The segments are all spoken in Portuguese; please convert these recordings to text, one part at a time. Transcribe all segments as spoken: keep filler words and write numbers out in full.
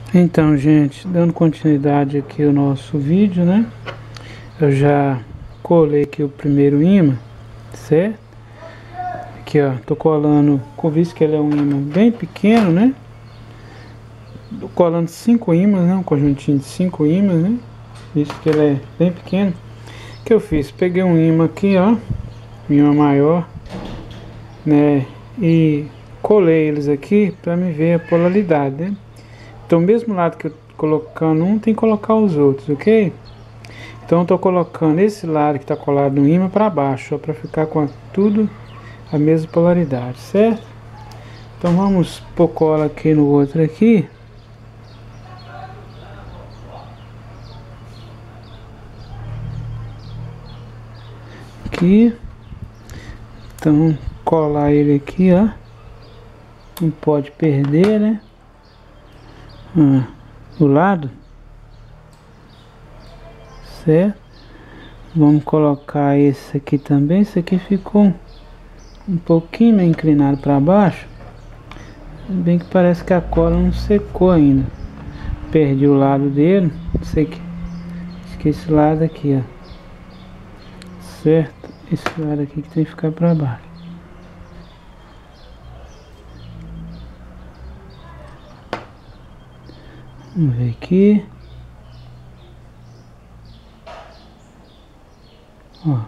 Então, gente, dando continuidade aqui ao nosso vídeo, né? Eu já colei aqui o primeiro ímã, certo? Aqui, ó, tô colando, com visto que ele é um ímã bem pequeno, né? Tô colando cinco ímãs, né? Um conjuntinho de cinco ímãs, né? Visto que ele é bem pequeno. O que eu fiz? Peguei um ímã aqui, ó, um ímã maior, né? E colei eles aqui para me ver a polaridade, né? Então, mesmo lado que eu tô colocando um, tem que colocar os outros, ok? Então, eu tô colocando esse lado que tá colado no ímã para baixo, ó, para ficar com a, tudo a mesma polaridade, certo? Então, vamos pôr cola aqui no outro aqui. Aqui. Então, colar ele aqui, ó. Não pode perder, né? Ah, o lado, certo? Vamos colocar esse aqui também. Esse aqui ficou um pouquinho meio inclinado para baixo, bem que parece que a cola não secou ainda. Perdi o lado dele, não sei que, acho que esse lado aqui, ó, certo? Esse lado aqui que tem que ficar para baixo. Vamos ver aqui. Ó.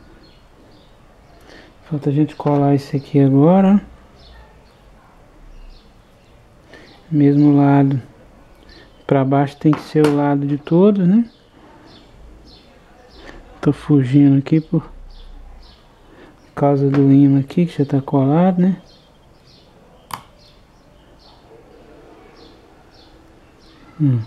Falta a gente colar esse aqui agora. Mesmo lado. Para baixo tem que ser o lado de todos, né? Tô fugindo aqui por causa do ímã aqui que já tá colado, né? Hum.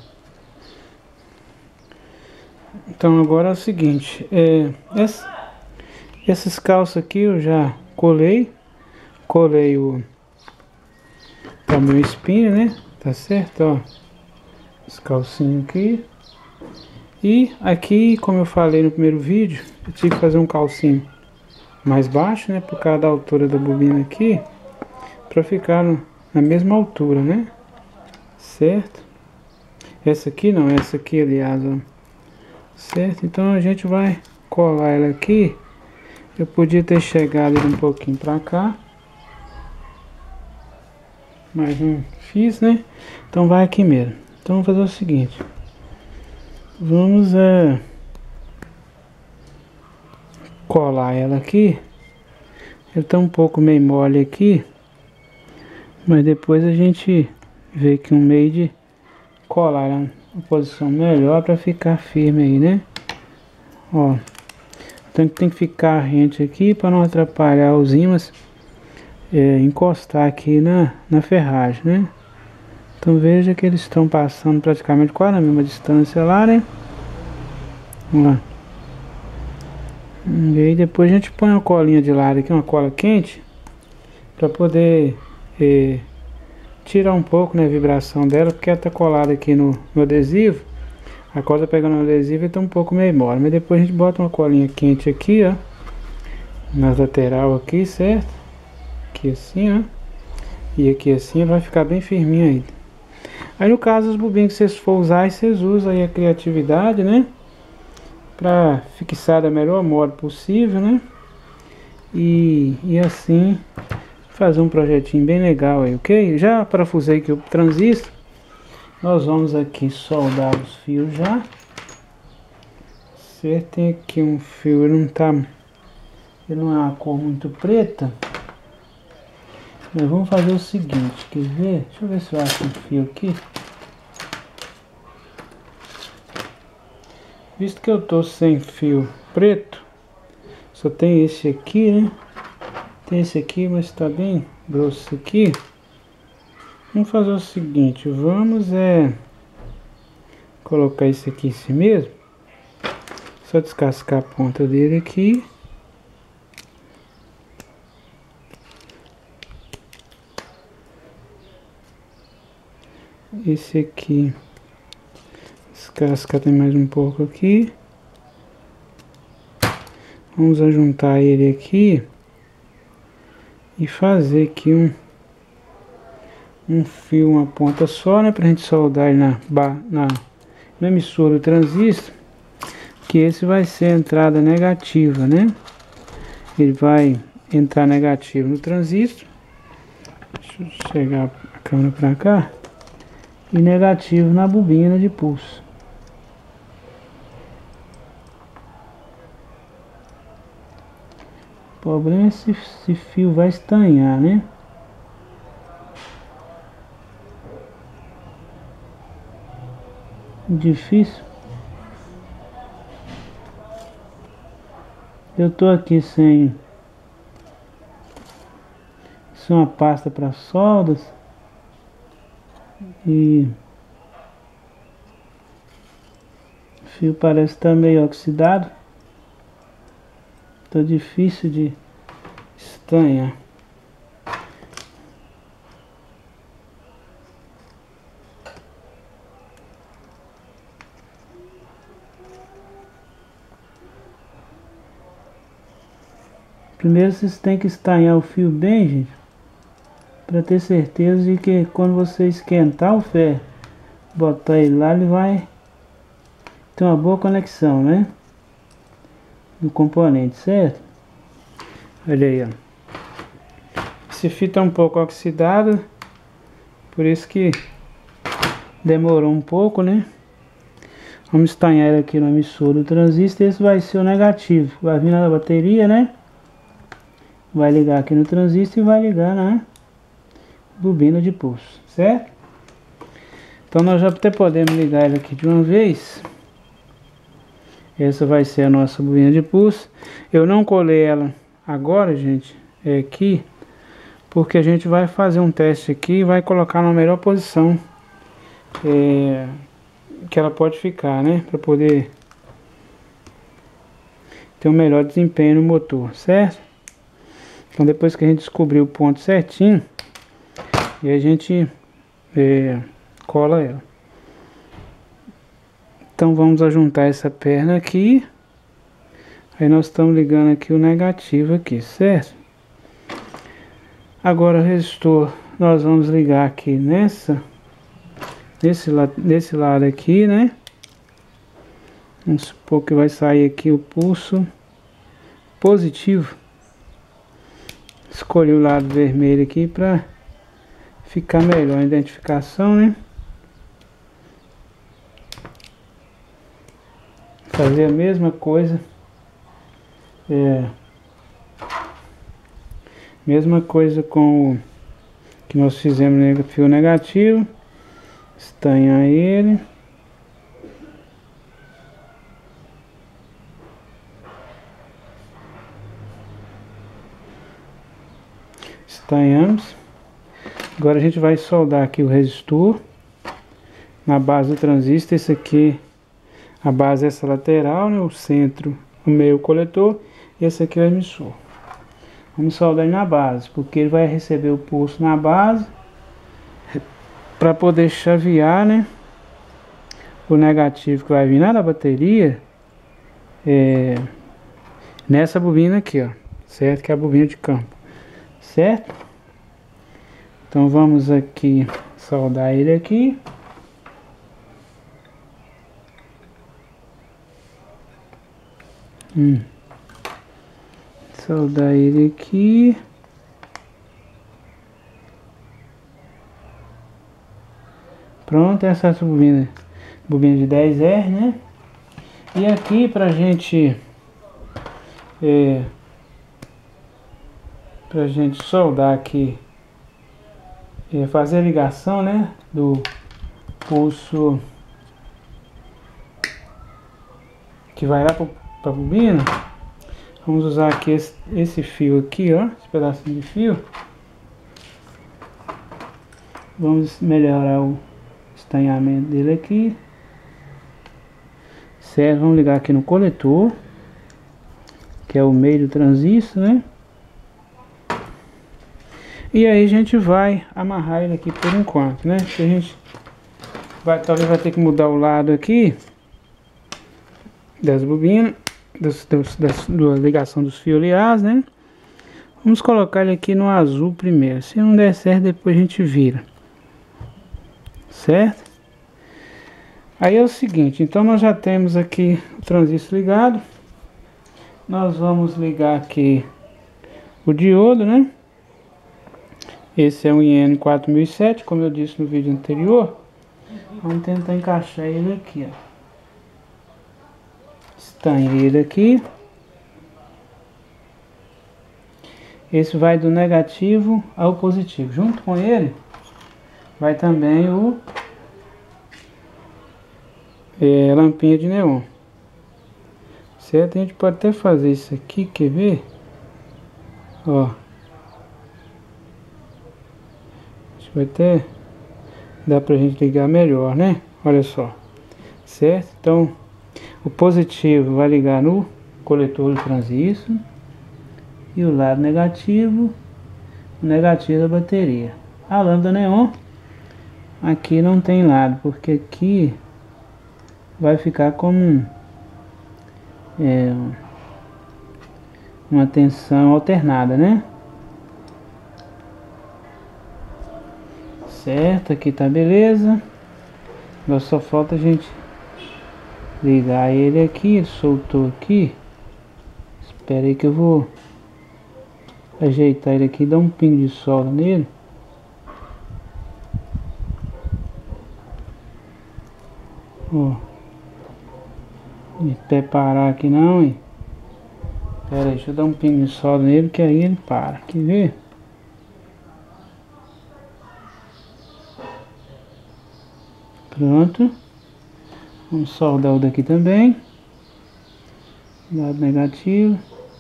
Então agora é o seguinte, é, essa, essas calças aqui eu já colei, colei o, o meu espinho, né? Tá certo, ó, esse calcinho aqui. E aqui, como eu falei no primeiro vídeo, eu tive que fazer um calcinho mais baixo, né? Por causa da altura da bobina aqui, para ficar no, na mesma altura, né? Certo? Essa aqui não, essa aqui, aliás, ó. Certo? Então a gente vai colar ela aqui. Eu podia ter chegado ele um pouquinho pra cá, mas não fiz, né? Então vai aqui mesmo. Então vamos fazer o seguinte. Vamos é, colar ela aqui. Ele tá um pouco meio mole aqui, mas depois a gente vê que um meio de colar ela uma posição melhor para ficar firme aí, né? Ó, então tem que ficar rente aqui para não atrapalhar os ímãs é, encostar aqui na, na ferragem, né? Então veja que eles estão passando praticamente quase na mesma distância lá, né? Vamos lá. E aí depois a gente põe uma colinha de lado aqui, uma cola quente, para poder é, tirar um pouco, né, a vibração dela, porque ela tá colada aqui no, no adesivo. A cola tá pegando no adesivo e tá um pouco meio mole, mas depois a gente bota uma colinha quente aqui, ó, nas lateral aqui, certo? Aqui assim, ó, e aqui assim, vai ficar bem firminho aí. Aí no caso, os bobinhos que vocês for usar, vocês usam aí a criatividade, né, pra fixar da melhor modo possível, né, e, e assim fazer um projetinho bem legal aí, ok? Já parafusei aqui o transistor. Nós vamos aqui soldar os fios já. Certo, tem aqui um fio, ele não tá, ele não é uma cor muito preta. Mas vamos fazer o seguinte, quer ver? Deixa eu ver se eu acho um fio aqui. Visto que eu tô sem fio preto, só tem esse aqui, né? Tem esse aqui, mas está bem grosso aqui. Vamos fazer o seguinte, vamos é colocar esse aqui em si mesmo. Só descascar a ponta dele aqui. Esse aqui descascar, tem mais um pouco aqui. Vamos juntar ele aqui e fazer aqui um um fio, uma ponta só, né, pra gente soldar ele na, na, no emissor do transistor, que esse vai ser a entrada negativa, né? Ele vai entrar negativo no transistor. Deixa eu chegar a câmera pra cá. E negativo na bobina de pulso. O problema é se esse fio vai estanhar, né? Difícil. Eu tô aqui sem, sem uma pasta para soldas e o fio parece estar meio oxidado. Tá difícil de estanhar. Primeiro vocês têm que estanhar o fio bem, gente, para ter certeza de que quando você esquentar o ferro, botar ele lá, ele vai ter uma boa conexão, né, do componente, certo? Olha aí, ó. Esse fio tá um pouco oxidado, por isso que demorou um pouco, né? Vamos estanhar ele aqui no emissor do transistor. Esse vai ser o negativo, vai vir na bateria, né? Vai ligar aqui no transistor e vai ligar na bobina de pulso, certo? Então nós já até podemos ligar ele aqui de uma vez. Essa vai ser a nossa bobina de pulso. Eu não colei ela agora, gente, é aqui, porque a gente vai fazer um teste aqui e vai colocar na melhor posição é, que ela pode ficar, né? Para poder ter um melhor desempenho no motor, certo? Então depois que a gente descobrir o ponto certinho, e a gente é, cola ela. Então vamos ajuntar essa perna aqui. Aí nós estamos ligando aqui o negativo aqui, certo? Agora o resistor nós vamos ligar aqui nessa, nesse, la nesse lado aqui, né? Vamos supor que vai sair aqui o pulso positivo. Escolhi o lado vermelho aqui para ficar melhor a identificação, né? Fazer a mesma coisa, é, mesma coisa com o que nós fizemos no fio negativo, estanhar ele. Estanhamos. Agora a gente vai soldar aqui o resistor na base do transistor. Esse aqui, a base é essa lateral, né? O centro, o meio o coletor, e esse aqui é o emissor. Vamos soldar ele na base, porque ele vai receber o pulso na base para poder chavear, né, o negativo que vai vir lá da bateria é, nessa bobina aqui, ó, certo? Que é a bobina de campo, certo? Então vamos aqui soldar ele aqui. Hum. Soldar ele aqui. Pronto, essa é a bobina, bobina de dez R, né? E aqui pra gente é, pra gente soldar aqui, é, fazer a ligação, né, do pulso que vai lá para a bobina. Vamos usar aqui esse, esse fio aqui, ó, esse pedacinho de fio. Vamos melhorar o estanhamento dele aqui, certo? Vamos ligar aqui no coletor, que é o meio do transistor, né? E aí a gente vai amarrar ele aqui por enquanto, né? Que a gente vai, talvez vai ter que mudar o lado aqui das bobinas, das, das, das, da ligação dos fios, aliás, né? Vamos colocar ele aqui no azul primeiro. Se não der certo, depois a gente vira. certo? Aí é o seguinte, então nós já temos aqui o transistor ligado. Nós vamos ligar aqui o diodo, né? Esse é um I N quatro mil e sete, como eu disse no vídeo anterior. Vamos tentar encaixar ele aqui, ó. Estanhe ele aqui. Esse vai do negativo ao positivo. Junto com ele vai também o é, lampinha de neon. Certo? A gente pode até fazer isso aqui, quer ver? Ó. Acho que vai até dar pra gente ligar melhor, né? Olha só. Certo? Então, o positivo vai ligar no coletor do transistor. E o lado negativo, o negativo da bateria. A lâmpada neon, aqui não tem lado, porque aqui vai ficar como é, uma tensão alternada, né? Certo, aqui tá beleza. Agora só falta a gente ligar ele aqui. Ele soltou aqui. Espera aí que eu vou ajeitar ele aqui, dar um pingo de solda nele. Ó. Não quer parar aqui não, hein? Pera aí, deixa eu dar um pingo de solda nele, que aí ele para. Quer ver? Pronto. Vamos soldar o daqui também. Lado negativo.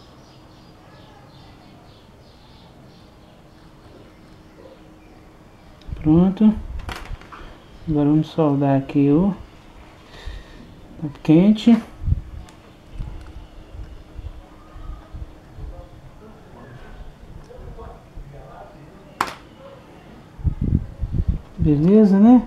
Pronto. Agora vamos soldar aqui o quente. Beleza, né?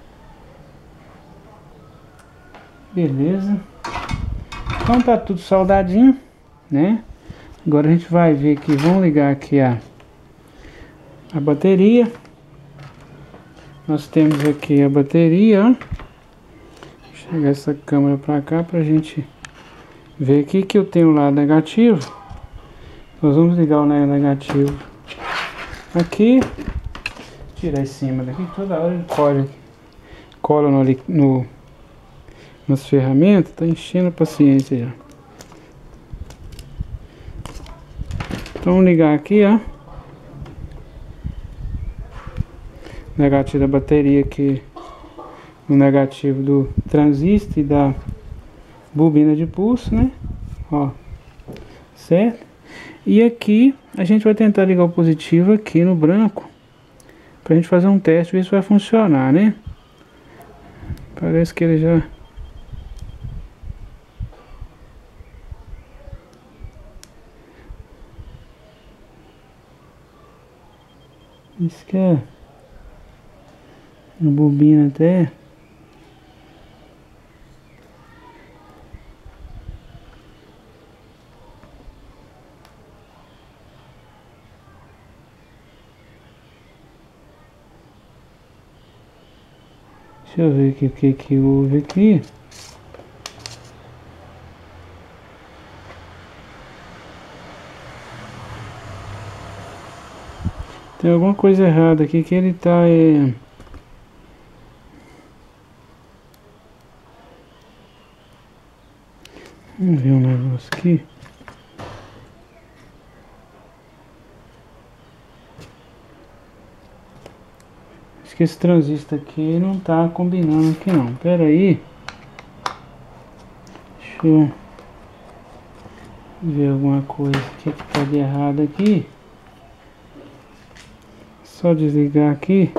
Beleza. Então tá tudo soldadinho, né? Agora a gente vai ver aqui, vamos ligar aqui a, a bateria. Nós temos aqui a bateria, ó. Vou chegar essa câmera pra cá pra gente ver aqui que eu tenho o lado negativo. Nós vamos ligar o negativo aqui. Tirar esse cima daqui, toda hora ele cola, cola no, no, nas ferramentas, tá enchendo a paciência já. Então vamos ligar aqui, ó. Negativo da bateria aqui no negativo do transistor e da bobina de pulso, né? Ó, certo? E aqui a gente vai tentar ligar o positivo aqui no branco pra gente fazer um teste, ver se vai funcionar, né? Parece que ele já... Isso que é... a bobina até... Deixa eu ver aqui o que que houve aqui. Tem alguma coisa errada aqui que ele tá... É... Vamos ver um negócio aqui. Acho que esse transistor aqui não tá combinando aqui não. Pera aí. Deixa eu ver alguma coisa que tá de errado aqui. Só desligar aqui.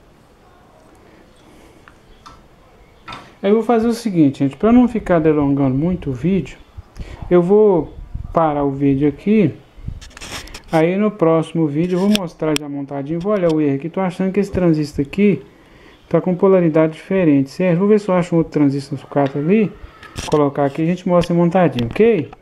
Aí eu vou fazer o seguinte, gente, para não ficar delongando muito o vídeo, eu vou parar o vídeo aqui. Aí no próximo vídeo eu vou mostrar já montadinho. Vou olhar o erro aqui. Tô achando que esse transistor aqui tá com polaridade diferente, certo? Vou ver se eu acho um outro transistor sucata ali. Colocar aqui e a gente mostra montadinho, ok?